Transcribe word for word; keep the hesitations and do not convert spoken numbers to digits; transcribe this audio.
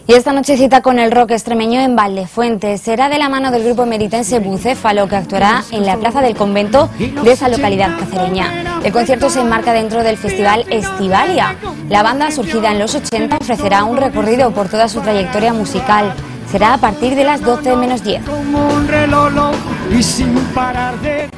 Y esta noche cita con el rock extremeño en Valdefuente. Será de la mano del grupo emeritense Bucéfalo, que actuará en la plaza del convento de esa localidad cacereña. El concierto se enmarca dentro del festival Estivalia. La banda, surgida en los ochenta, ofrecerá un recorrido por toda su trayectoria musical. Será a partir de las doce menos diez.